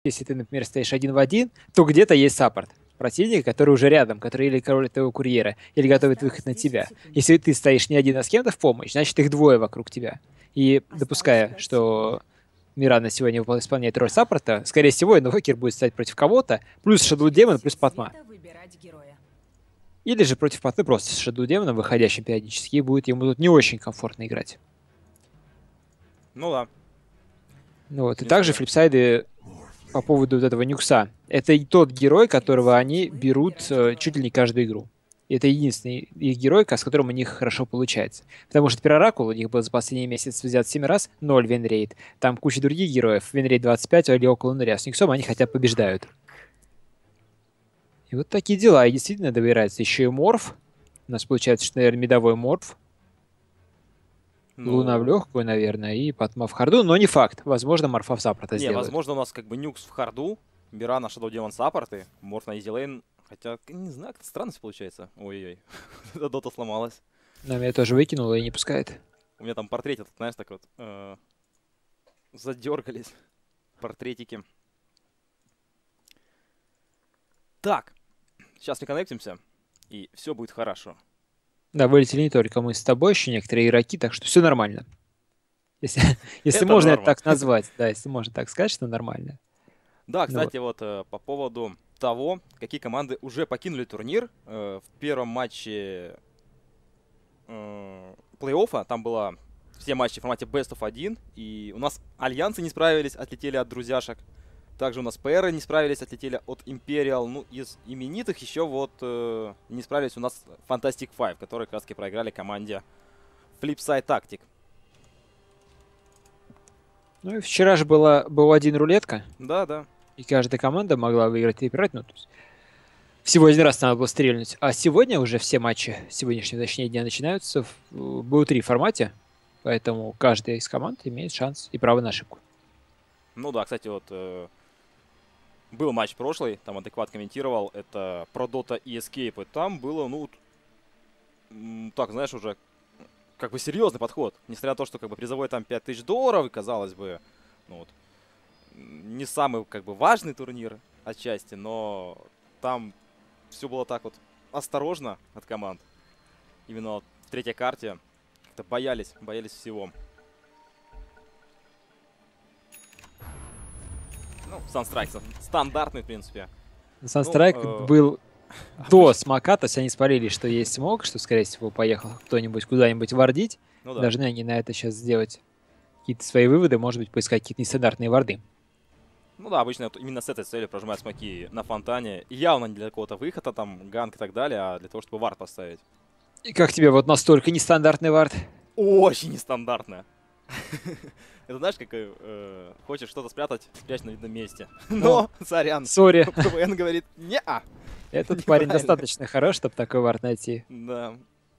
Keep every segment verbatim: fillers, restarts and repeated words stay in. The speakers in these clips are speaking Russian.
если ты, например, стоишь один в один, то где-то есть саппорт противника, который уже рядом, который или король твоего курьера, или готовит выход на тебя. Если ты стоишь не один, а с кем-то в помощь, значит их двое вокруг тебя. И допуская, что Мирана сегодня исполняет роль саппорта, скорее всего, инвокер будет стоять против кого-то, плюс Shadow Demon, плюс Патма. Или же против Патмы просто с Shadow Demon, выходящим периодически, и будет ему тут не очень комфортно играть. Ну да. Ну вот. И также флипсайды по поводу вот этого Нюкса. Это и тот герой, которого они берут э, чуть ли не каждую игру. И это единственный их герой, с которым у них хорошо получается. Потому что Пироракул у них был за последний месяц взят семь раз, ноль винрейт. Там куча других героев, винрейт двадцать пять или около нуля. С Нюксом они хотя бы побеждают. И вот такие дела. И действительно добирается еще и Морф. У нас получается, что, наверное, медовой Морф. Ну... Луна в легкую, наверное, и Патма в харду, но не факт. Возможно, Морфа в саппорта сделают. Не, возможно, у нас как бы Нюкс в харду, Мирана, Shadow Demon саппорты, Морф на изилейн. Хотя, не знаю, как-то странно все получается. Ой-ой-ой, эта дота сломалась. Но меня тоже выкинуло и не пускает. У меня там портретик, знаешь, так вот э, задергались портретики. Так, сейчас мы коннектимся, и все будет хорошо. Да, вылетели не только мы с тобой, еще некоторые игроки, так что все нормально. Если, если можно норма. Это так назвать, да, если можно так сказать, что нормально. Да, кстати, ну, вот э, по поводу того, какие команды уже покинули турнир. Э, в первом матче э, плей-оффа, там было все матчи в формате бест оф один, и у нас альянсы не справились, отлетели от друзьяшек. Также у нас ПРы не справились, отлетели от Imperial. Ну, из именитых еще вот э, не справились у нас Fantastic Five, которые как раз таки проиграли команде Flipside Tactic. Ну и вчера же была, был один рулетка. Да, да. И каждая команда могла выиграть и играть. Ну, то есть всего один раз надо было стрельнуть. А сегодня уже все матчи сегодняшнего, точнее, дня начинаются в би о три формате. Поэтому каждая из команд имеет шанс и право на ошибку. Ну да, кстати, вот... Э Был матч прошлый, там Адекват комментировал, это про Dota и Escape. Там было, ну, так, знаешь, уже как бы серьезный подход. Несмотря на то, что как бы призовой там пять тысяч долларов, и казалось бы, ну вот, не самый как бы важный турнир отчасти, но там все было так вот осторожно от команд. Именно вот в третьей карте как-то боялись, боялись всего. Ну, Sunstrike стандартный, в принципе. Sunstrike ну, э... был до смока, то есть они спалили, что есть смог, что, скорее всего, поехал кто-нибудь куда-нибудь вардить. Ну, да. Должны они на это сейчас сделать какие-то свои выводы, может быть, поискать какие-то нестандартные варды. Ну да, обычно именно с этой целью прожимать смоки на фонтане. И явно не для какого-то выхода, там, ганг и так далее, а для того, чтобы вард поставить. И как тебе вот настолько нестандартный вард? Очень нестандартно. Это знаешь, как э, хочешь что-то спрятать, спрячь на видном месте. Но, сорян. Сори. КВН говорит, не-а. Этот парень достаточно хорош, чтобы такой вард найти. Да.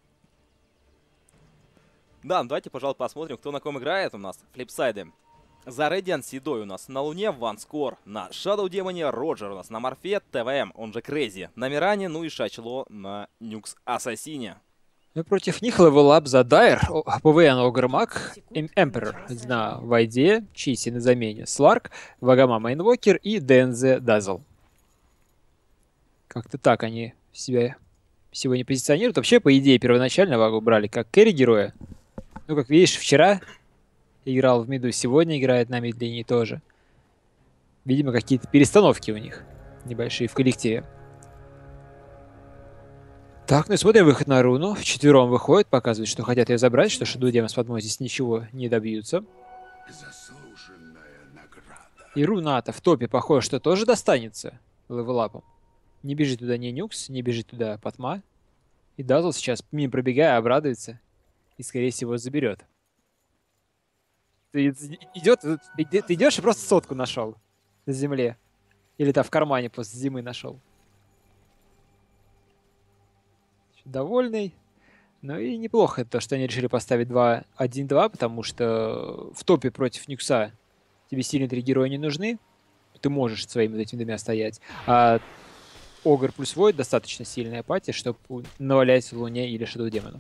Да, давайте, пожалуй, посмотрим, кто на ком играет у нас. Флипсайды. За Radiant Седой у нас на Луне Ванскор, на Shadow Demon Роджер у нас, на Морфе ТВМ, он же Крейзи, на Миране, ну и Шачло на Нюкс Ассасине. Ну, против них левелап за Дайр, ПВН Огрмак, Эмперор на Вайде, Чиси на замене, Сларк, Вагамама Инвокер и ДНЗ Дазл. Как-то так они себя сегодня позиционируют. Вообще, по идее, первоначально Вагу брали как кэрри-героя. Ну, как видишь, вчера играл в миду, сегодня играет на мид-линии тоже. Видимо, какие-то перестановки у них небольшие в коллективе. Так, ну и смотрим выход на руну. Вчетвером выходит, показывает, что хотят ее забрать, что Shadow Demon с Патмой здесь ничего не добьются. И руна-то в топе, похоже, что тоже достанется левелапом. Не бежит туда ни Нюкс, не бежит туда Патма. И Дазл сейчас, мимо пробегая, обрадуется и, скорее всего, заберет. Ты, идет, ты, ты идешь и просто сотку нашел на земле. Или там в кармане после зимы нашел. Довольный. Ну и неплохо то, что они решили поставить два один-два, потому что в топе против Нюкса тебе сильные три героя не нужны. Ты можешь своими этими двумя стоять. А Огр плюс Войд достаточно сильная пати, чтобы навалять Луне или Shadow Демону.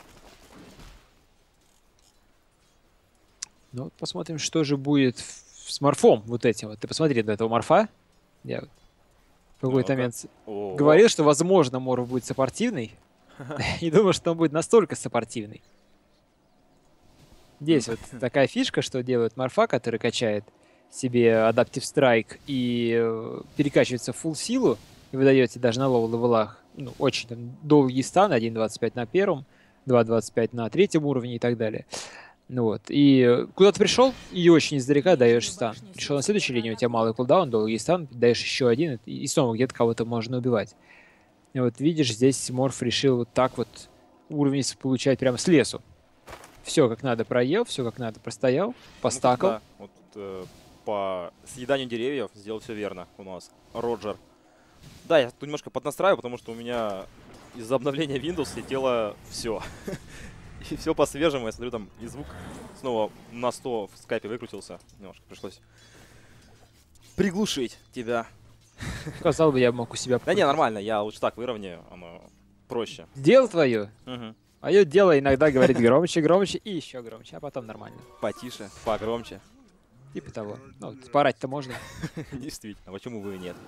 Ну вот посмотрим, что же будет в с морфом вот этим. Вот ты посмотри на этого морфа. Я в какой-то момент говорил, что, возможно, морф будет саппортивный. И думал, что он будет настолько саппортивный. Здесь вот такая фишка, что делает морфа, который качает себе Adaptive Strike и э, перекачивается в full силу, и вы даете даже на лоу-левелах ну, очень там, долгий стан, один двадцать пять на первом, два двадцать пять на третьем уровне и так далее. Ну вот, и куда ты пришел, и очень издалека даешь стан. Пришел на следующей линии, у тебя малый кулдаун, долгий стан, даешь еще один, и снова где-то кого-то можно убивать. И вот видишь, здесь Морф решил вот так вот уровень получать прямо с лесу. Все как надо проел, все как надо простоял, постакал. Ну, да. Вот, э, по съеданию деревьев сделал все верно у нас Роджер. Да, я тут немножко поднастраиваю, потому что у меня из-за обновления Windows летело все. И все по-свежему. Я смотрю, там и звук снова на сто в скайпе выкрутился. Немножко пришлось приглушить тебя. Сказал бы, я мог у себя... Да не, нормально, я лучше так выровняю, оно проще. Дело твое. Угу. А ее дело иногда говорит громче, громче и еще громче, а потом нормально. Потише, погромче. Типа того. Ну, порать-то можно. Действительно, почему бы и нет.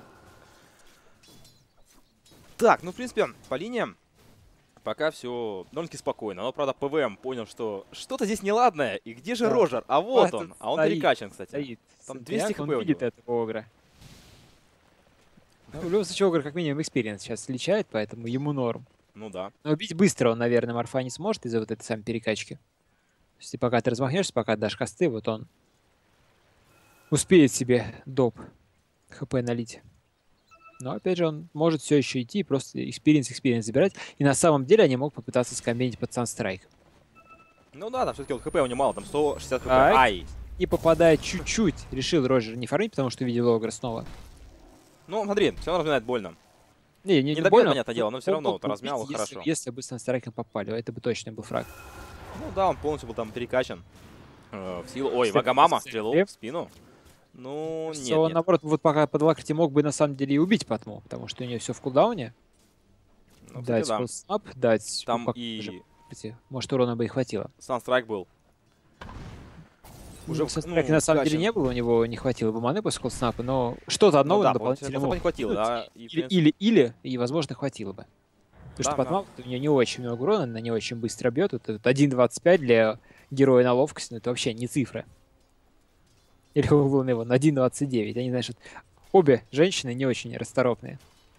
Так, ну, в принципе, по линиям пока все довольно-таки спокойно. Но, правда, ПВМ понял, что что-то здесь неладное. И где же да. Роджер? А вот а он. А он стоит, перекачан, кстати. Стоит. Там двести хп он у видит него. этого Огра. Ну, в любом случае, Огр как минимум экспириенс сейчас сличает, поэтому ему норм. Ну да. Но убить быстро он, наверное, морфа не сможет из-за вот этой самой перекачки. То есть, пока ты размахнешься, пока дашь косты, вот он успеет себе доп хп налить. Но, опять же, он может все еще идти и просто экспириенс, экспириенс забирать. И на самом деле они могут попытаться скомбинить под Санстрайк. Ну да, там все-таки хп у него мало, там сто шестьдесят хп. Ай. Ай! И попадает чуть-чуть. Решил Роджер не фармить, потому что видел Огра снова. Ну, смотри, все равно разминает больно. Не, не, Не добил, больно, понятное дело, но все равно вот размял если, хорошо. Если бы Санстрайком попали, это бы точно был фраг. Ну да, он полностью был там перекачан. Э, в силу... Ой, Вагамама стрелу в спину. Ну, нет, он, нет. наоборот, вот пока под лакрити мог бы на самом деле и убить Патму, потому что у нее все в кулдауне. Ну, дать кстати, да. снап, дать... Там ну, и... Же, может, урона бы и хватило. Санстрайк был. Уже, ну, Санстрайк ну, на самом деле не было, у него не хватило бы маны после колдснапа, но что-то одно ну, да, дополнительно не хватило, да. И, или, или, или, и, возможно, хватило бы. Потому да, что Патмам, да. у нее не очень много урона, она не очень быстро бьет. Вот этот один двадцать пять для героя на ловкость, ну это вообще не цифра. Или у Луны вон один двадцать девять. Они, знаешь, вот, обе женщины не очень расторопные.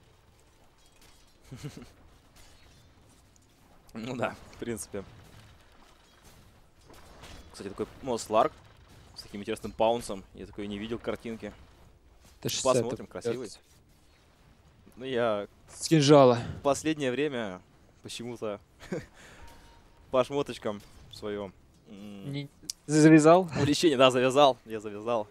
Ну да, в принципе. Кстати, такой Мост Ларк с таким интересным паунсом. Я такой не видел картинки. Посмотрим, красивый. Ну я... С кинжала. В последнее время почему-то по шмоточкам в своем... Не... Завязал? Увлечение, да, завязал. Я завязал.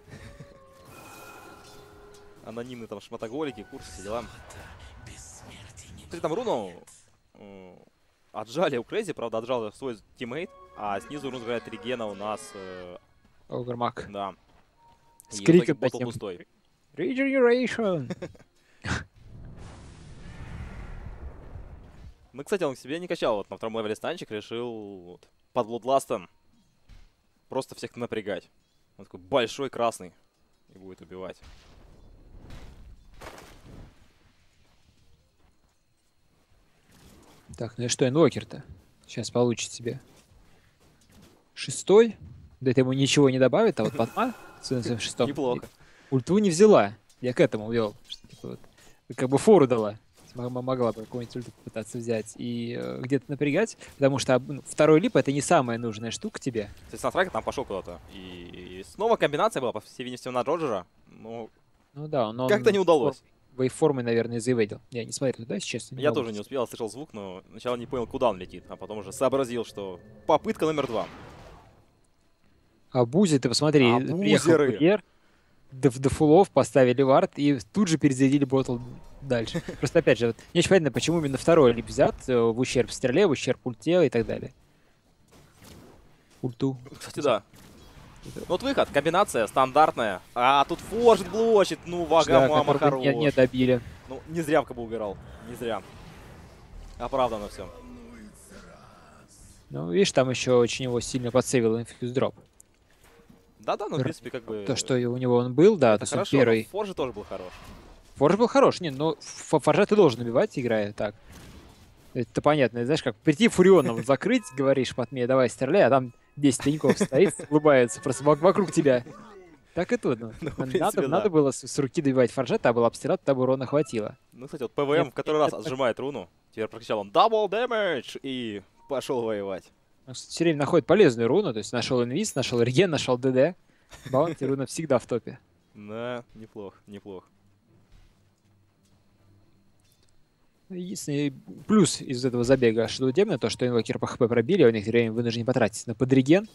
Анонимные там шмотоголики, курсы, все дела. Смотри, там руну э, отжали у Крейзи, правда, отжал свой тиммейт, а снизу руну играет регена у нас... Э, Огрмак. да. С криком таким. Пустой. Regeneration! Ну, кстати, он к себе не качал. Вот на втором левеле станчик решил вот, под Bloodlust'ом просто всех напрягать. Он такой большой, красный. И будет убивать. Так, ну и что инвокер-то? Сейчас получит себе. Шестой? Да это ему ничего не добавит, а вот Патма в шестом. Неплохо. Ульту не взяла. Я к этому вел. Что, типа, вот, как бы фору дала. Могла бы какую-нибудь ульту попытаться взять и э, где-то напрягать, потому что ну, второй лип это не самая нужная штука тебе. Кстати, Санстрайк там пошел куда-то. И, и снова комбинация была, по всей видимости, на Роджера. Но ну да, но как-то не удалось. Вейформы, наверное, заеведил. Я не смотрел туда, честно. Я тоже не успел, слышал звук, но сначала не понял, куда он летит, а потом уже сообразил, что попытка номер два. А бузи, ты посмотри, а приехал курьер, в дефулов поставили вард и тут же перезарядили ботл дальше. Просто опять же, вот, не очень понятно, почему именно второй лип взят в ущерб стреле, в ущерб ульте и так далее. Ульту. Кстати, да. Ну, вот выход, комбинация стандартная. А тут форжит, блочит, ну, Вагамама хорош. Не, не добили. Ну, не зря в КБ убирал, не зря. Оправдано все. Ну, видишь, там еще очень его сильно подсейвил инфьюз дроп. Да-да, ну, в принципе, как бы... То, что у него он был, да, это то хорошо, первый... но Форж тоже был хорош. Форж был хорош, не, но Форжа ты должен убивать, играя так. Это понятно, знаешь, как прийти Фурионом закрыть, говоришь Патме, давай стреляй, а там десять теньков стоит, улыбается просто вокруг тебя. Так и тут. Ну. Ну, в надо, принципе, да. надо было с, с руки добивать Форжа, тогда был обстрел, тогда бы урона хватило. Ну, кстати, вот ПВМ в который раз отжимает руну. Теперь прокричал он «Double damage!» и пошел воевать. Он все время находит полезную руну, то есть нашел инвиз, нашел реген, нашел ДД. Баунти руна всегда в топе. Да, неплохо, неплохо. Единственный плюс из этого забега Shadow Demon, то, что инвокер по хп пробили, а у них время вынуждены потратить на подреген.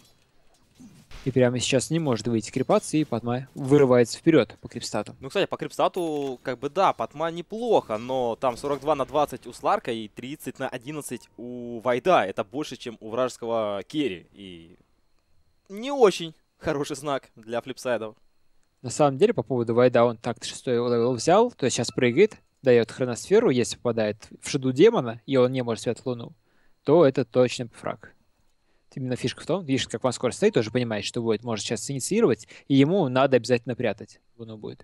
И прямо сейчас не может выйти крипаться, и Патма вырывается вперед по крипстату. Ну, кстати, по крипстату, как бы, да, Патма неплохо, но там сорок два на двадцать у Сларка и тридцать на одиннадцать у Вайда. Это больше, чем у вражеского керри. И не очень хороший знак для флипсайдов. На самом деле, по поводу Вайда, он так шестой левел взял, то есть сейчас прыгает, дает хроносферу, если попадает в Shadow демона, и он не может свет луну, то это точно фраг. Именно фишка в том, видишь, как Маскор стоит, тоже понимает, что будет, может сейчас инициировать, и ему надо обязательно прятать. Луну будет.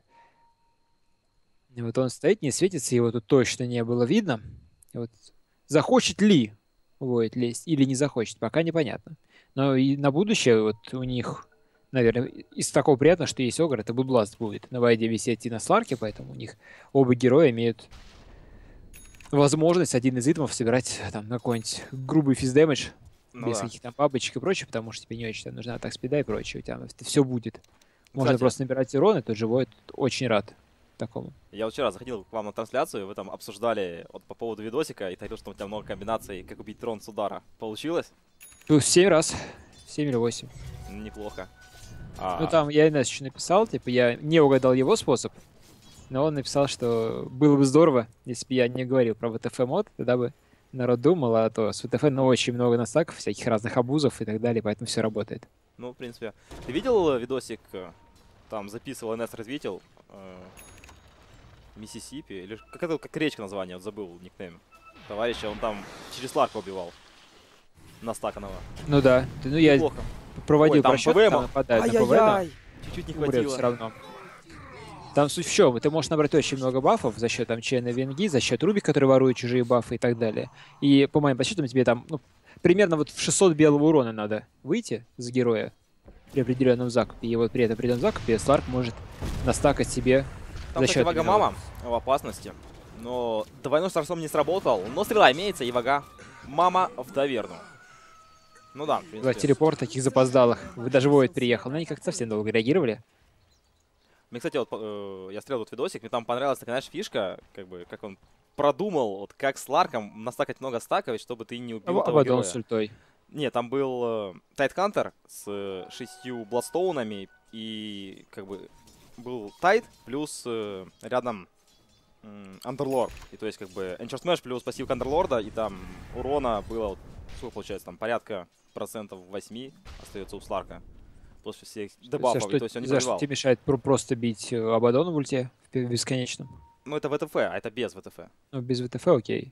И вот он стоит, не светится, его тут точно не было видно. И вот захочет ли Void лезть или не захочет, пока непонятно. Но и на будущее вот у них, наверное, из такого приятного, что есть Огр, это Bloodlust будет. На Вайде висеть и на Сларке, поэтому у них оба героя имеют возможность один из итемов собирать там на какой-нибудь грубый физдэмэдж. Ну, без да. каких-то там бабочек и прочее, потому что тебе не очень там нужна атак спида и прочее. У тебя все будет. Можно Кстати, просто набирать урон, и тот живой очень рад такому. Я вчера заходил к вам на трансляцию, вы там обсуждали вот по поводу видосика, и говорил, что у тебя много комбинаций, как убить трон с удара. Получилось? Ну, семь раз. семь или восемь. Неплохо. А... Ну, там я Инесс еще написал, типа, я не угадал его способ, но он написал, что было бы здорово, если бы я не говорил про ВТФ мод, тогда бы народ думал, а то с ВТФ ну, очень много настаков, всяких разных абузов и так далее, поэтому все работает. Ну, в принципе. Ты видел видосик, там записывал, Инесс развитил, э, Миссисипи, или как это, как речка название, вот забыл никнейм товарища, он там через Сларка убивал. Настаканного. Ну да, ну я Неплохо. проводил Ой, там просчет, ПВМ, там нападает на ПВМ. Чуть-чуть не хватило. Все равно. Там суть в чем? Ты можешь набрать очень много бафов за счет там Чейна Венги, за счет Руби, который ворует чужие бафы и так далее. И по моим подсчетам тебе там ну, примерно вот в шестьсот белого урона надо выйти за героя при определенном закупе. И вот при этом определенном закупе Сларк может настакать себе там, за счет... Там, кстати, Вага Мама в опасности. Но двойной старсом не сработал. Но стрела имеется, и Вага Мама в таверну. Ну да, в принципе. Два телепорт таких запоздалых. Вы даже Void приехал, но они как-то совсем долго реагировали. Мне, кстати, вот э, я стрел тут видосик, мне там понравилась такая, знаешь, фишка, как бы, как он продумал, вот как с Ларком настакать много стаков, чтобы ты не убил а, того героя. С ультой. Нет, там был Тайт-хантер э, с э, шестью бладстоунами, и, как бы, был Тайт плюс э, рядом Андерлорд. И то есть, как бы, Enchant Smash плюс пассив Андерлорда, и там урона было, вот, сколько получается, там порядка процентов восемь остается у Сларка. После всех дебафов, что, то есть он не за пробивал. Что тебе мешает просто бить Абадона в ульте в бесконечном? Ну, это ВТФ, а это без ВТФ. Ну, без ВТФ окей.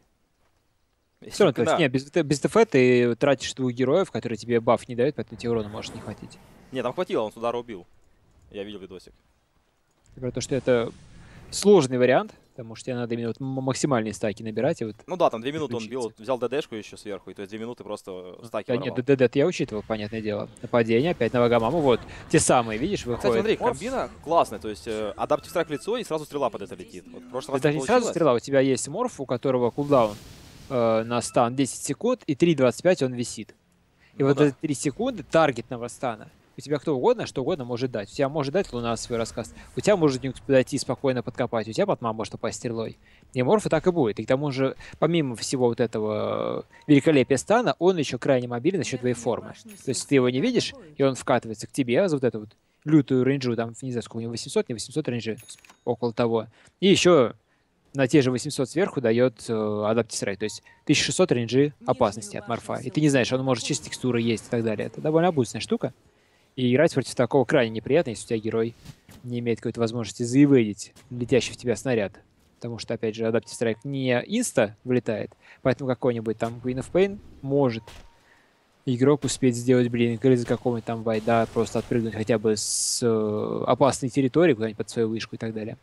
Все равно, то есть, нет, без, без ТФ ты тратишь двух героев, которые тебе баф не дают, поэтому тебе урона может не хватить. Не, там хватило, он с удара убил. Я видел видосик. И про то, что это сложный вариант, потому что тебе надо именно вот максимальные стаки набирать. И вот ну да, там две минуты он бил, взял ДДшку еще сверху, и то есть две минуты просто стаки да, нет, ДД я учитывал, понятное дело. Нападение, опять на Вагамаму, вот. Те самые, видишь, выходят. Кстати, смотри, комбина классная, то есть э, адаптив страйк в лицо, и сразу стрела под это летит. Вот в прошлый раз даже не сразу стрела, у тебя есть морф, у которого кулдаун э, на стан десять секунд, и три двадцать пять он висит. И ну вот да. эти три секунды таргетного стана. У тебя кто угодно, что угодно может дать. У тебя может дать Луна свой рассказ. У тебя может Нюкс подойти спокойно подкопать. У тебя Патма может попасть стрелой. И Морфа так и будет. И к тому же, помимо всего вот этого великолепия стана, он еще крайне мобильный за счет твоей формы. То есть ты его не видишь, и он вкатывается к тебе за вот эту вот лютую рейнджу. Там, не знаю, сколько у него, восемьсот, не восемьсот рейнджи, около того. И еще на те же восемьсот сверху дает э, адаптив рейд. То есть тысяча шестьсот рейнджи опасности от Морфа. И ты не знаешь, он может через текстуры есть и так далее. Это довольно обычная штука. И играть против такого крайне неприятно, если у тебя герой не имеет какой-то возможности заеведить летящий в тебя снаряд. Потому что, опять же, Adaptive Strike не инста вылетает, поэтому какой-нибудь там Queen of Pain может игрок успеть сделать блинк или за какого-нибудь там вайда просто отпрыгнуть хотя бы с э, опасной территории куда-нибудь под свою вышку и так далее.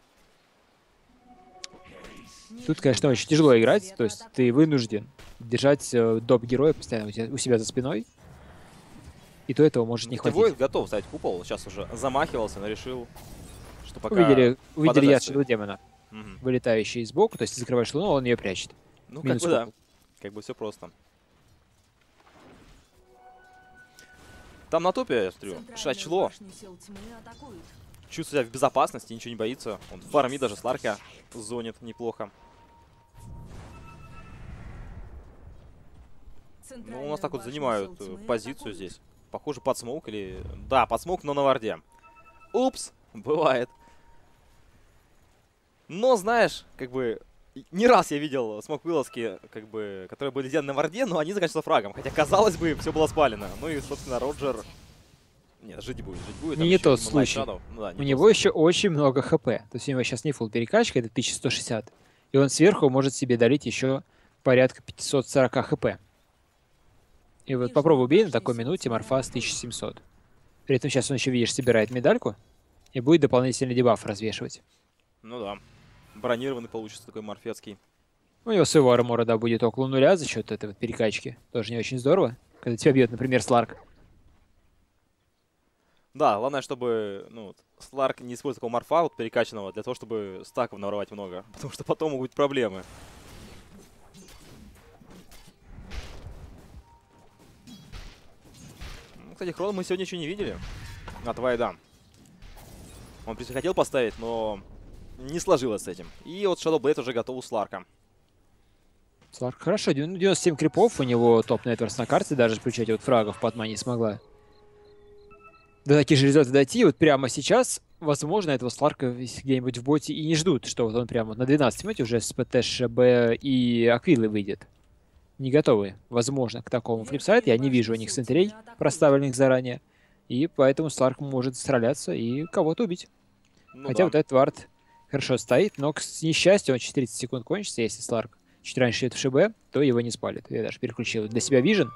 Тут, конечно, очень тяжело играть, то есть ты вынужден держать э, доп-героя постоянно у, тебя, у себя за спиной, и то этого может не хватить. Void готов ставить купол, сейчас уже замахивался, но решил, что пока... Увидели, увидели яд стоит. демона, Угу. вылетающий сбоку, то есть ты закрываешь луну, он ее прячет. Ну, Минус как бы да, купол. как бы все просто. Там на топе, я смотрю, Шачло чувствует себя в безопасности, ничего не боится. Он фармит даже Сларка зонит неплохо. Ну, у нас так вот занимают э, позицию здесь. Похоже, под смоук или... Да, под смоук, но на варде. Упс, бывает. Но, знаешь, как бы... Не раз я видел смок-вылазки, как бы, которые были сделаны на варде, но они заканчиваются фрагом. Хотя, казалось бы, все было спалено. Ну и, собственно, Роджер... Нет, жить будет, жить будет. Не, не тот случай. Ну, да, не у него еще очень много хп. То есть у него сейчас не фулл перекачка, это тысяча сто шестьдесят. И он сверху может себе долить еще порядка пятьсот сорок хп. И вот попробуй убей на такой минуте Морфа с тысяча семьсот. При этом сейчас он еще, видишь, собирает медальку и будет дополнительный дебаф развешивать. Ну да. Бронированный получится такой морфецкий. У него своего армора, да, будет около нуля за счет этой вот перекачки. Тоже не очень здорово, когда тебя бьет, например, Сларк. Да, главное, чтобы ну, Сларк не использовал такого морфа вот, перекачанного для того, чтобы стаков наворовать много. Потому что потом могут быть проблемы. Ну, кстати, Хрон мы сегодня еще не видели. От Вайда. Он, в принципе, хотел поставить, но не сложилось с этим. И вот Shadow Blade уже готов у Сларка. Сларк хорошо, девяносто семь крипов, у него топ-нетворс на карте, даже включать вот фрагов Патма не смогла. До таких же результатов дойти, вот прямо сейчас, возможно, этого Сларка где-нибудь в боте и не ждут, что вот он прямо вот на двенадцатой минуте уже с ПТ, ШБ и Аквилы выйдет. Не готовы, возможно, к такому флипсайд. Я не вижу у них сентерей, проставленных заранее. И поэтому Сларк может сраляться и кого-то убить. Ну, Хотя да. вот этот вард хорошо стоит, но, к несчастью, он через тридцать секунд кончится. Если Сларк чуть раньше идет в ШБ, то его не спалит. Я даже переключил для себя Vision.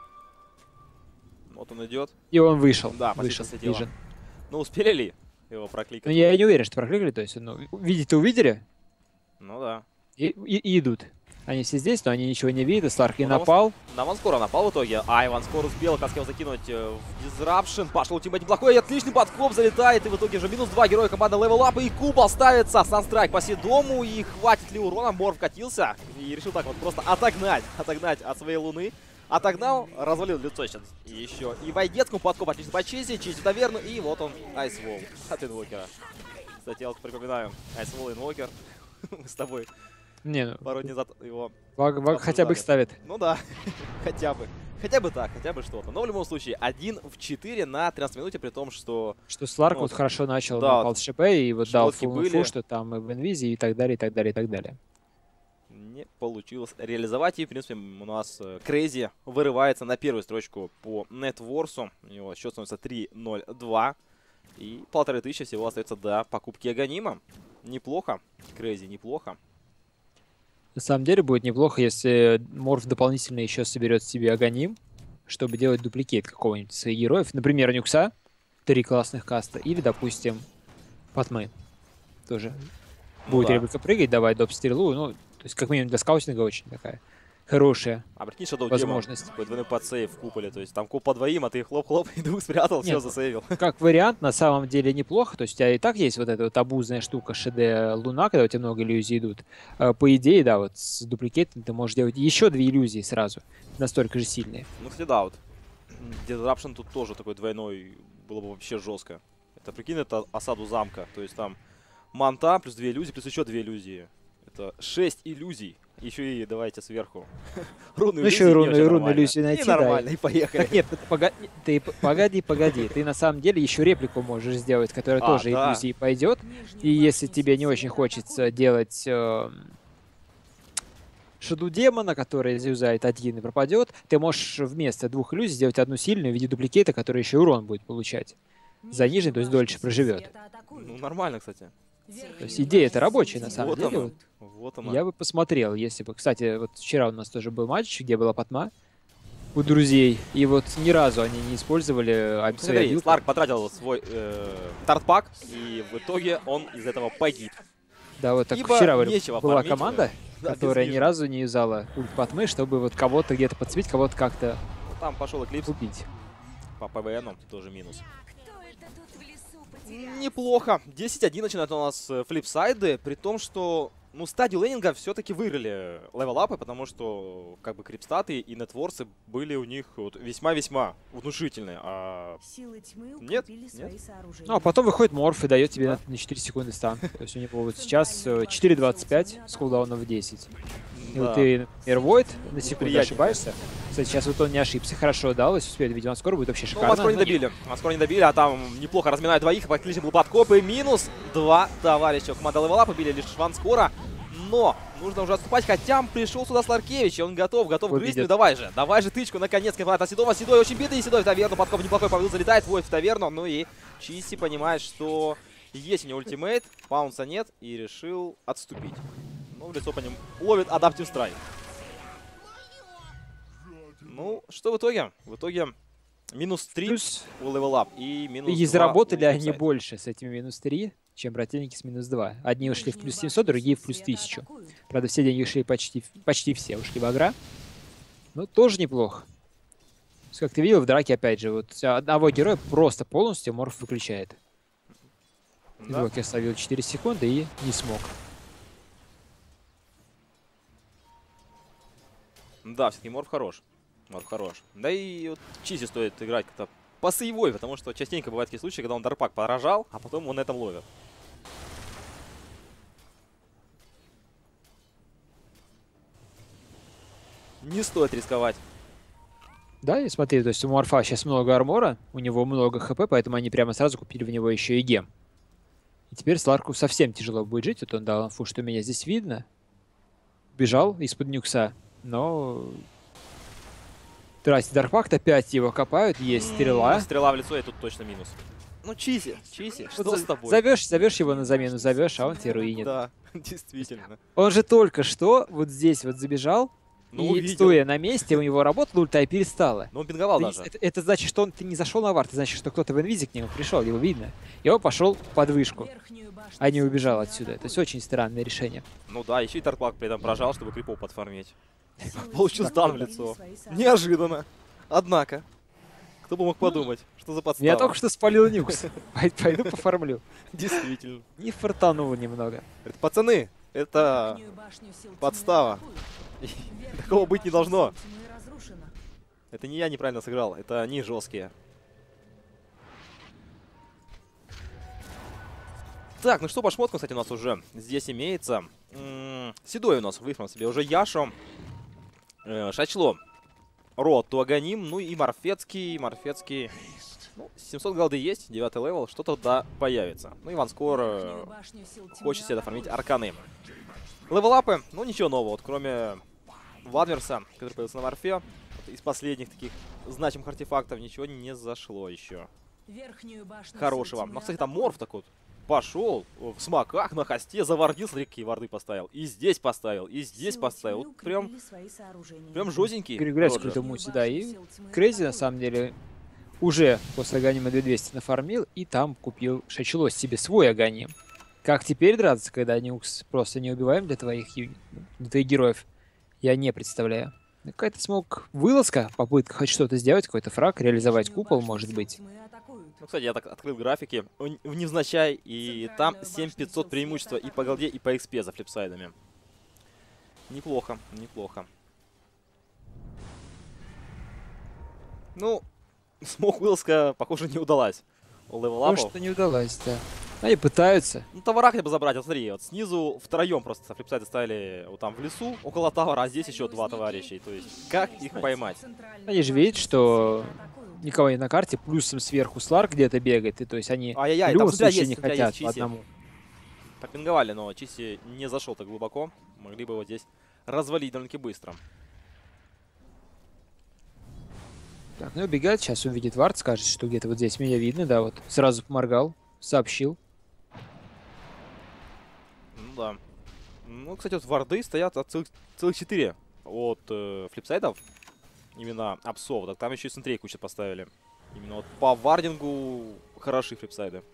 Вот он идет. И он вышел. Да, вышел светило. Vision. Ну, успели ли его прокликать? Но я не уверен, что прокликали. То есть, ну, видеть-то увидели Ну да. и, и, и идут. Они все здесь, но они ничего не видят. Сларк и Ну, напал. На Ванскора напал в итоге. А Ванскор успел, как хотел закинуть э, в Disruption. Пошел тиммейт неплохой. Отличный подкоп залетает. И в итоге же минус два героя команды Level Up. И Кубал ставится. Санстрайк по Седому. И хватит ли урона? Морф катился. И решил так вот просто отогнать. Отогнать от своей луны. Отогнал, развалил лицо сейчас. И еще. И Вайдецкому подкоп отлично по Чизи. Чизи таверну. И вот он, Айсвол от Инвокера. Кстати, я вот припоминаю. Айсвол и Инвокер. Мы с тобой Не, ну, пару дней назад его... ваг, ваг хотя бы их ставит. Ну да, хотя бы. Хотя бы так, хотя бы что-то. Но в любом случае, один в четыре на тринадцатой минуте, при том, что... Что Сларк ну, вот хорошо начал, да, напал с ШП и вот дал шмотки фул были. инфу, что там и в инвизе и так далее, и так далее, и так далее. Не получилось реализовать. И, в принципе, у нас Крейзи вырывается на первую строчку по нетворсу. У него счет становится три ноль два. И полторы тысячи всего остается до покупки Аганима. Неплохо. Крейзи неплохо. На самом деле будет неплохо, если Морф дополнительно еще соберет себе Аганим, чтобы делать дупликейт какого-нибудь из своих героев. Например, Нюкса, три классных каста, или, допустим, Патмы. Тоже Ну будет да. реплика прыгать, давать доп-стрелу. Ну, то есть, как минимум, для скаутинга очень такая хорошая А прикинь, Shadow возможность. Demon, такой двойной подсейв в куполе. То есть там куп по двоим, а ты хлоп-хлоп и двух спрятал, все, Нет. засейвил. Как вариант, на самом деле неплохо. То есть у тебя и так есть вот эта вот абузная штука ШД Луна, когда у тебя много иллюзий идут. А, По идее, да, вот с дупликейтом ты можешь делать еще две иллюзии сразу. Настолько же сильные. Ну, кстати, да, вот. Disruption тут тоже такой двойной было бы вообще жестко. Это, прикинь, это осаду замка. То есть там манта плюс две иллюзии, плюс еще две иллюзии. Это шесть иллюзий. Еще и давайте сверху. Руны Ну еще и руну, и руну нормально. иллюзию найти, И да. нормально, и поехали. Так нет, ты погоди, ты п- погоди, погоди. Ты на самом деле еще реплику можешь сделать, которая А, тоже да. иллюзии пойдет. И если тебе не очень хочется делать э, Шаду демона, который заюзает один и пропадет, ты можешь вместо двух иллюзий сделать одну сильную в виде дупликейта, который еще урон будет получать. Заниженный, то есть дольше проживет. Ну, нормально, кстати. То есть идея-то рабочая, на самом Вот деле. она. Вот. Вот она. Я бы посмотрел, если бы... Кстати, вот вчера у нас тоже был матч, где была Патма. у друзей. И вот ни разу они не использовали а, свои Смотри, обилки. Сларк потратил свой э, тартпак, и в итоге он из этого погиб. Да, вот так Ибо вчера нечего была фармить, команда, да, которая без ни вижу. разу не юзала ульт Патмы, чтобы вот кого-то где-то подсветить, кого-то как-то Там пошел эклипс убить. по ПВНу, тоже минус. Кто это тут в лесу потерялся? Неплохо. десять один начинают у нас э, флипсайды, при том, что ну, стадию лейнинга все-таки выиграли левелапы, потому что как бы крипстаты и нетворсы были у них вот весьма-весьма внушительные. А Силы тьмы Нет, укрепили нет. свои сооружения. Ну, а потом выходит Морф и дает тебе Да. на, на четыре секунды стан. То есть у него вот сейчас э, четыре двадцать пять с кулдауном в десять. И вот да. ты, например, Void на секунду Неприятненько. ошибаешься. Кстати, сейчас вот он не ошибся, хорошо удалось, успеет, видимо, скоро будет вообще Ну, шикарно. Маскоро не добили. Маскоро не добили, а там неплохо разминают двоих. По был подкоп и минус два товарища. Команда левела побили лишь Шванскора. Но нужно уже отступать, хотя пришел сюда Сларкевич, и он готов, готов Вот грызть. видит. Ну давай же, давай же тычку, наконец, от Седова. Седой очень битый, Седой в таверну, подкоп неплохой, Павел залетает, Войд в таверну. Ну и Чиси понимает, что есть у него ультимейт, баунса нет, и решил отступить. Ну, в лицо по ним ловит адаптив страйк. Ну, что в итоге? В итоге минус три Плюс у левелап и минус и два заработали у они Флипсайд. больше с этими минус три, чем противники с минус два. Одни ушли в плюс семьсот, другие в плюс тысячу. Правда, все деньги ушли почти, почти все ушли в агро. Но тоже неплохо. То есть, как ты видел в драке, опять же, вот одного героя просто полностью Морф выключает. Да? Блок я ставил четыре секунды и не смог. Да, все-таки Морф хорош. Морф хорош. Да и вот Чиси стоит играть как-то по-сейвой, потому что частенько бывают такие случаи, когда он дарпак поражал, а потом он на этом ловит. Не стоит рисковать. Да, и смотри, то есть у Морфа сейчас много армора, у него много хп, поэтому они прямо сразу купили в него еще и гем. И теперь Сларку совсем тяжело будет жить. Вот он дал инфу, что меня здесь видно. Бежал из-под нюкса, но... Здрасте, Даркпакт опять его копают, есть стрела. М, Стрела в лицо, и тут точно минус. Ну, Чиси, Чиси, что Вот с тобой? Зовешь, зовешь его на замену, зовешь, а он тебе руинит. Да, действительно. Он же только что вот здесь вот забежал, Ну, и увидел. стоя на месте, у него работала ульта и перестала. Но он пинговал Ты- даже. это, это значит, что он ты не зашел на вард, это значит, что кто-то в инвизе к нему пришел, его видно. И он пошел под вышку, а не убежал отсюда. То есть очень странное решение. Ну да, еще и Тарплак при этом прожал, чтобы крипов подфармить. Получил стан в лицо. Неожиданно. Однако. Кто бы мог подумать, что за подстава. Я только что спалил нюкс. Пой- Пойду пофармлю. Действительно. Не фартануло немного. Говорит, пацаны, это подстава. Такого быть не должно. Это не я неправильно сыграл, это они жесткие. Так, ну что по шмоткам, кстати, у нас уже здесь имеется. М, Седой у нас выиграл себе уже Яшо. Э, Шачло. Рот, Туаганим, ну и Морфецкий. Морфецкий. Ну, семьсот голды есть, девятый левел, что-то да появится. Ну и Ванскор э, хочет себе оформить арканы. Левелапы, ну ничего нового, вот кроме Вадверса, который появился на Морфе. Вот из последних таких значимых артефактов ничего не зашло еще хорошего. Ну, кстати, там Морф такой вот пошел в смоках на хосте, завардил, смотри, какие варды поставил. И здесь поставил, и здесь поставил. Вот прям, прям жестенький. Перегулять Роджер. какую-то муть сюда. И Крейзи, на самом деле, уже после Аганима две тысячи двести нафармил, и там купил Шачелос себе свой Аганим. Как теперь драться, когда Нюкс просто не убиваем для твоих, ю- для твоих героев, я не представляю. Ну, какая-то смог вылазка, попытка хоть что-то сделать, какой-то фраг, реализовать купол, может быть. Ну, кстати, я так открыл графики в в невзначай, и там семь тысяч пятьсот преимущества и по голде, и по экспе за флипсайдами. Неплохо, неплохо. Ну, смог вылазка, похоже, не удалась. У левелапов. Может, что не удалось, да. Они пытаются. Ну, товара хотя бы забрать, вот смотри, вот снизу втроем просто со флипсайда ставили вот там в лесу, около тавара, а здесь еще два товарищей. То есть, как их поймать? Они же видят, что никого нет на карте, плюсом сверху Сларк где-то бегает, и то есть они Ай-яй-яй, в любом там смотря случае есть, не смотря хотят есть по Чиси. одному. Попинговали, но Чиси не зашел так глубоко. Могли бы его здесь развалить довольно-таки быстро. Так, ну и убегает, сейчас увидит вард, скажет, что где-то вот здесь меня видно, да, вот. Сразу поморгал, сообщил. Ну да. Ну, кстати, вот варды стоят от целых, целых четыре от э, флипсайдов. именно апсов. Так там еще и центрей кучу поставили. Именно вот по вардингу хороши флипсайды.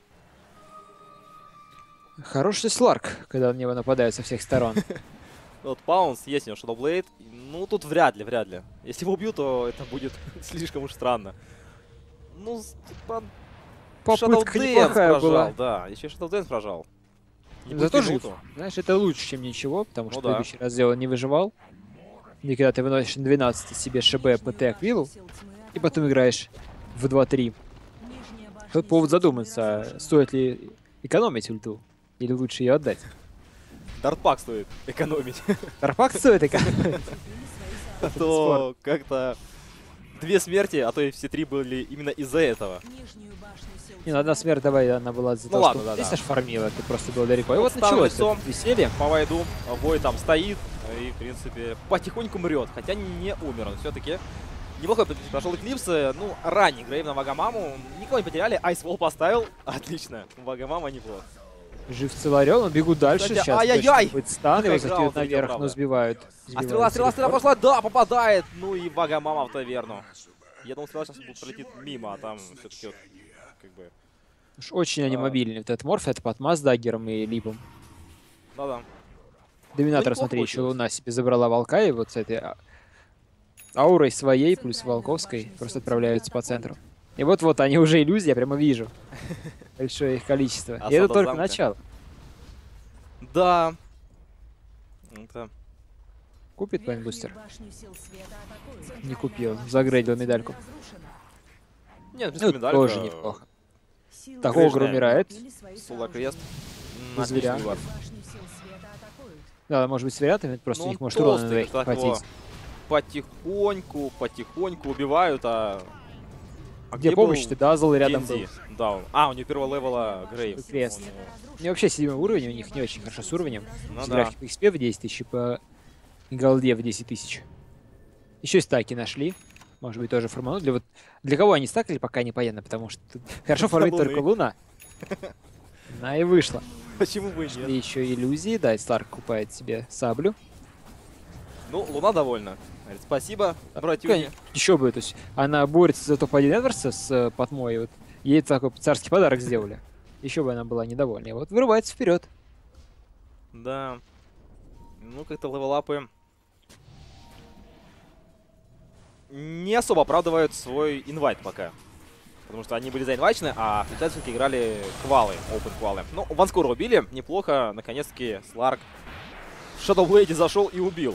Хороший Сларк, когда на него нападают со всех сторон. Вот Паунс, есть у него Shadow Blade. Ну, тут вряд ли, вряд ли. Если его убьют, то это будет слишком уж странно. Ну, типа... Попытка Shadow Dance неплохая прожал, была. да. Еще Shadow Dance прожал. Не Зато пустил жив. ульту. Знаешь, это лучше, чем ничего, потому Ну что да. в предыдущий раз он не выживал. И когда ты выносишь на двенадцать себе ШБ, ПТ, Аквилу, и потом играешь в два-три. Тут повод задуматься, стоит ли экономить ульту, или лучше ее отдать. Дартпак стоит экономить. Дарпак стоит экономить. А то как-то две смерти, а то и все три были именно из-за этого. Не, ну одна смерть, давай, она была за Ну то, ладно, что да, здесь да. аж фармила, ты просто был далеко. И Вот вот ставлю началось лицом. это веселье. По вайду бой там стоит и, в принципе, потихоньку мрет. Хотя не умер он все-таки. Неплохой прошел Эклипс. Ну, ранний грейв на Вагамаму. Никого не потеряли. Айсвол поставил. Отлично. Вагамама неплохо. Жив Целарен, он бегут дальше. Кстати, Сейчас ай-яй-яй! точно будет стан, его Играл, закидывают залетел, наверх, правда. но сбивают. А Сбивают стрела, стрела, стрела телепорт. пошла. Да, попадает. Ну и Вагамама в таверну. Я думал, стрела сейчас пролетит мимо, а там все-таки вот, как бы... Уж очень они А. мобильные. Вот этот Морф, это Патма с даггером и Липом. Да-да. Доминатор, Ну, смотри, неплохо еще получилось. Луна себе забрала волка, и вот с этой а, аурой своей, плюс волковской, просто отправляются по центру. И вот-вот они уже иллюзии, я прямо вижу. Большое их количество. И это Осада только замка. начало. Да. Это... Купит Пайнбустер? Не купил. Загрейдил медальку. Нет, Ну, тоже неплохо. Так, Огр умирает. Сула крест. Без зверя. Отличный вар. Да, может быть, с вариантами, просто Ну, у них он может урона на толстый, двоих так хватить. его Потихоньку, потихоньку убивают, а... а Где был помощь-то? Дазл рядом был. ди энд ди? Да, он- а, у него первого левела Грейв. Крест. Он его- У него вообще седьмой уровень, у них не очень хорошо с уровнем. Ну С да. графикой икс пи в десять тысяч и по голде в десять тысяч. Еще стаки нашли. Может быть, тоже формануть. Для, вот, для кого они стакали, пока непонятно, потому что тут хорошо фармит Луны. только Луна. Она и вышла. Почему бы и нет? И еще иллюзии. Да, и Сларк купает себе саблю. Ну, Луна довольна. Говорит, спасибо, братюни. Еще бы, то есть она борется за топ один Эдвардса с э, Патмой. Вот ей такой царский подарок сделали. Еще бы она была недовольна. И вот вырывается вперед. Да. Ну, как-то левелапы не особо оправдывают свой инвайт пока. Потому что они были заинвайчены, а флипсайды все-таки играли квалы, open квалы. Ну, Ванскора убили, неплохо. Наконец-таки Сларк в Shadow Blade зашел и убил.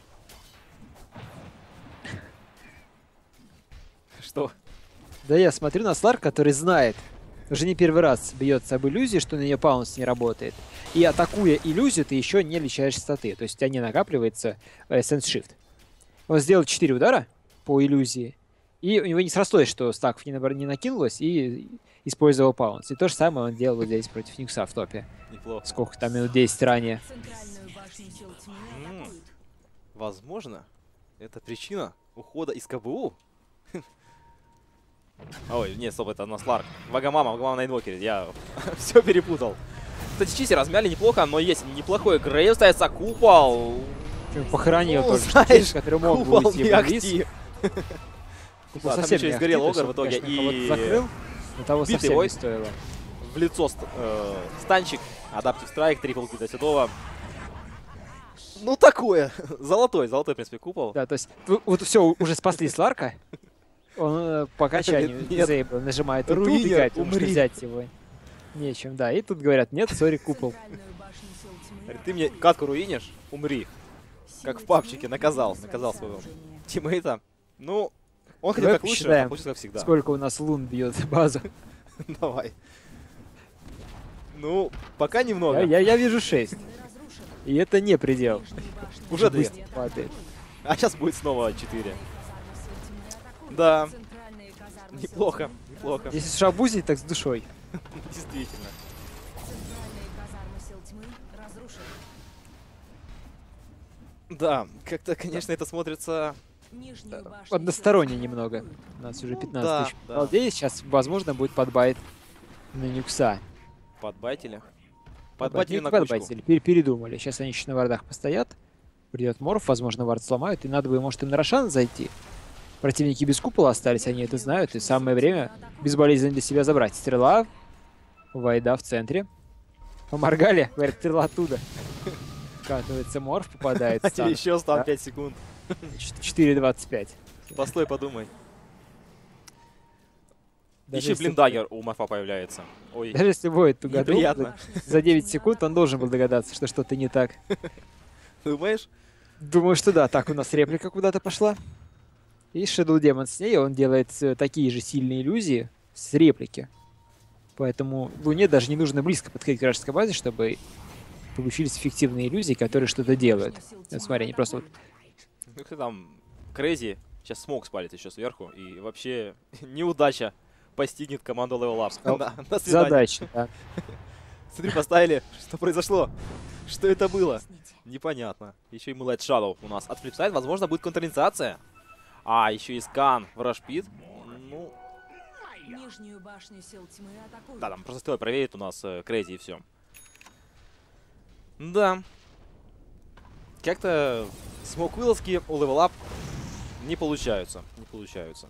Что? Да я смотрю на Сларк, который знает, уже не первый раз бьется об иллюзии, что на нее паунс не работает. И атакуя иллюзию, ты еще не лечаешь статы. То есть у тебя не накапливается э, Sense Shift. Он сделал четыре удара по иллюзии, и у него не срослось, что стаков не, набор- не накинулось, и использовал паунс. И то же самое он делал вот здесь против Нюкса в топе. Неплохо. Сколько там, минут десять ранее. М, Возможно, это причина ухода из КБУ. Ой, нет, стоп, это на Сларк. Вагамама, Вагамама на инвокере. Я все перепутал. Кстати, чиси размяли неплохо, но есть неплохой Грейв, ставится купол. Похоронил Ну, только знаешь, Штиль, который мог бы Купол уйти не в инвиз. ахти. Купол Да, там совсем еще и не сгорел ахти, то Огр в есть он, итоге, конечно, кого-то и закрыл, но того битый совсем бой. не стоило. В лицо ст- э, станчик, адаптив страйк, трипл кит до седого. Ну такое. Золотой, золотой, в принципе, купол. Да, то есть вы- вот все, уже спасли Сларка. Он э, по окончанию Нет, нет. Зейбла нажимает ульту, Руинер, убегает, потому что умри. взять его нечем. Да, и тут говорят, нет, сори, купол. Говорит, ты мне катку руинишь, умри. Как в папчике, наказал, наказал своего тиммейта. Ну, он хотел Давай как лучше, посчитаем, а получится как всегда. Сколько у нас лун бьет базу? Давай. Ну, пока немного. Я, я, я вижу шесть. И это не предел. Уже две. Быстро падает. А сейчас будет снова четыре. Да, неплохо, неплохо. Если шабузить, так с душой. Действительно. Да, как-то, конечно, это смотрится... Односторонне немного. У нас уже Ну пятнадцать да, тысяч да. балдей. Сейчас, возможно, будет подбайт на Нюкса. Подбайтили. Подбайтили, Подбайтили на не кучку. подбайтили, пер- передумали. Сейчас они еще на вардах постоят. Придет Морф, возможно, вард сломают. И надо бы, может, им на Рошан зайти. Противники без купола остались, они это знают, и самое время безболезненно для себя забрать. Стрела, Вайда в центре. Поморгали, говорят, стрела оттуда. Вкатывается Морф, попадает. А тебе еще осталось пять секунд. четыре двадцать пять. Постой, подумай. Даже Еще если- блиндагер у Морфа появляется. Ой, Даже если будет тугодум, неприятно. за девять секунд он должен был догадаться, что что-то не так. Думаешь? Думаю, что да. Так, у нас реплика куда-то пошла. И Shadow Demon с ней, он делает э, такие же сильные иллюзии с реплики. Поэтому Луне даже не нужно близко подходить к вражеской базе, чтобы получились эффективные иллюзии, которые что-то делают. Вот смотри, они просто вот... Ну кто там, Крейзи сейчас смог спалит еще сверху. И вообще неудача постигнет команду Level Up. Стал Да, до свидания. Задача, да. Смотри, поставили. Что произошло? Что это было? Непонятно. Еще и Moonlight Shadow у нас от Flipside. Возможно, будет контринициация. А, еще и скан в Рашпит. Ну, Нижнюю башню сил тьмы атакуют. да, там просто стоит проверить у нас э, Крейзи и все. Да. Как-то смог вылазки у Level Up не получаются. Не получаются.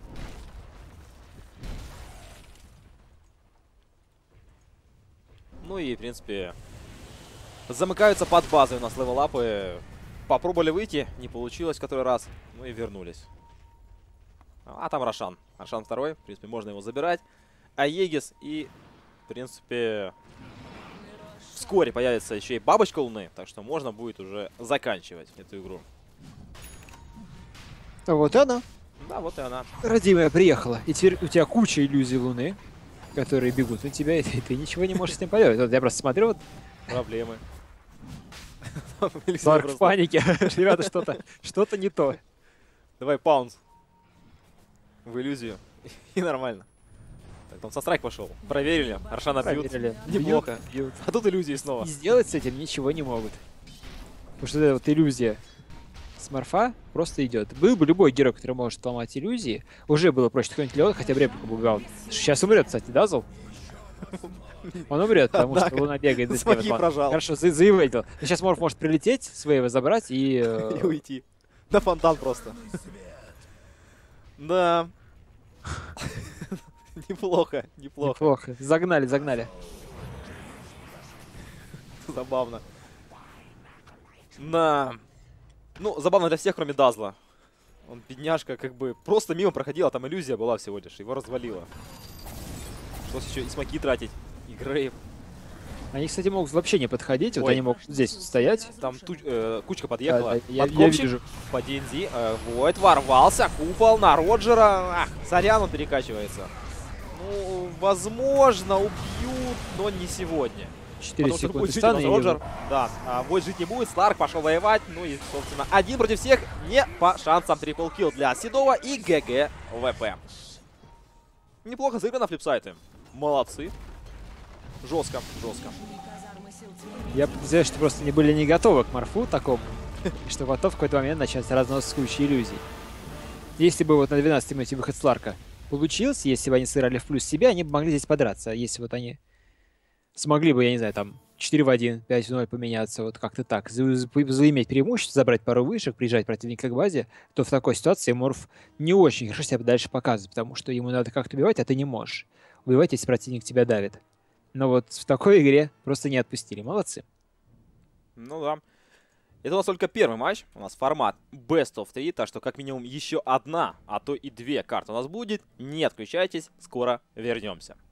Ну и, в принципе, замыкаются под базой у нас левелапы. Попробовали выйти, не получилось в который раз. Ну и вернулись. А там Рошан. Рошан второй. В принципе, можно его забирать. А Егис и, в принципе, вскоре появится еще и бабочка Луны. Так что можно будет уже заканчивать эту игру. А вот и она, Да, вот и она. родимая, приехала. И теперь у тебя куча иллюзий Луны, которые бегут на тебя, и ты, ты ничего не можешь с ним поделать. Вот я просто смотрю, вот Проблемы. Сларк в панике. Ребята, что-то что-то не то. Давай паунс. В иллюзию. И нормально. Так, там со страйк пошел. Проверили. Аршана бьют. Проверили. Неплохо. Бьют, бьют. А тут иллюзии снова. И сделать с этим ничего не могут. Потому что эта вот иллюзия с Морфа просто идет. Был бы любой герой, который может ломать иллюзии. Уже было проще какой-нибудь Леон, хотя бы реплику бы гал. Сейчас умрет, кстати, Дазл. Он умрет, потому что Однако, Луна бегает за смоги тебя. прожал. Хорошо, за заевейтил. Сейчас Морф может прилететь, своего забрать и... э, И уйти. На фонтан просто. Да. Неплохо, неплохо. Неплохо. Загнали, загнали. Забавно. На. Ну, забавно для всех, кроме Дазла. Он, бедняжка, как бы просто мимо проходил, а там иллюзия была всего лишь. Его развалило. Пришлось еще и смоки тратить. И Грейв. Они, кстати, могут вообще не подходить. Вот Ой. они могут здесь вот стоять. Там туч- э, кучка подъехала. Да, да, я- я Подкопчик вижу. по ди эн ди. Э, Войд ворвался. Купол на Роджера. Ах, сорян, он перекачивается. Ну, возможно, убьют, но не сегодня. четыре Потому что секунды будет жить у нас стана. и- Роджер. Да, а Войд жить не будет. Сларк пошел воевать. Ну и, собственно, один против всех. Не по шансам. Трипл килл для Седова и ГГ ВП. Неплохо сыграно флипсайты. Молодцы. Жестко, жестко. Казармы сил тьмы. Я подозреваю, что просто не были не готовы к Морфу такому. И что готов в какой-то момент начать разнос с кучей иллюзий. Если бы вот на двенадцатой минуте выход Сларка получился, если бы они сыграли в плюс себя, они бы могли здесь подраться. Если вот они смогли бы, я не знаю, там четыре в один, пять в ноль поменяться, вот как-то так, за- за- заиметь преимущество, забрать пару вышек, приезжать противника к базе, то в такой ситуации Морф не очень хорошо себя дальше показывает, потому что ему надо как-то убивать, а ты не можешь. Убивать, если противник тебя давит. Но вот в такой игре просто не отпустили. Молодцы. Ну да. Это у нас только первый матч. У нас формат Best of три, так что как минимум еще одна, а то и две карты у нас будет. Не отключайтесь, скоро вернемся.